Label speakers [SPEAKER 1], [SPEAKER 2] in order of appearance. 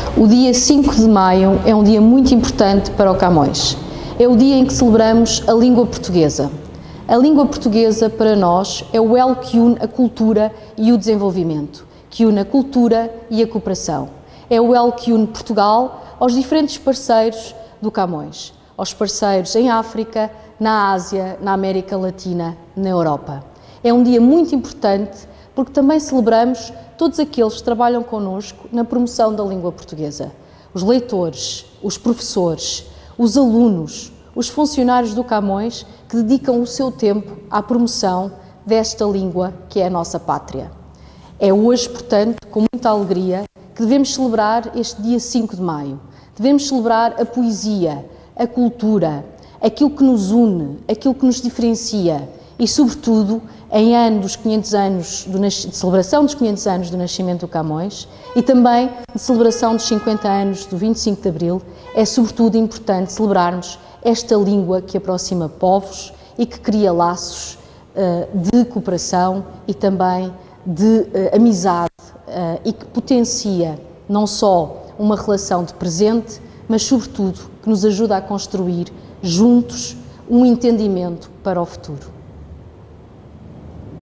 [SPEAKER 1] O dia 5 de maio é um dia muito importante para o Camões. É o dia em que celebramos a língua portuguesa. A língua portuguesa, para nós, é o elo que une a cultura e o desenvolvimento, que une a cultura e a cooperação. É o elo que une Portugal aos diferentes parceiros do Camões, aos parceiros em África, na Ásia, na América Latina, na Europa. É um dia muito importante porque também celebramos todos aqueles que trabalham connosco na promoção da língua portuguesa. Os leitores, os professores, os alunos, os funcionários do Camões que dedicam o seu tempo à promoção desta língua que é a nossa pátria. É hoje, portanto, com muita alegria, que devemos celebrar este dia 5 de maio. Devemos celebrar a poesia, a cultura, aquilo que nos une, aquilo que nos diferencia e, sobretudo, em ano dos 500 anos de celebração dos 500 anos do nascimento do Camões e também de celebração dos 50 anos do 25 de Abril, é sobretudo importante celebrarmos esta língua que aproxima povos e que cria laços de cooperação e também de amizade e que potencia não só uma relação de presente, mas sobretudo que nos ajuda a construir juntos um entendimento para o futuro.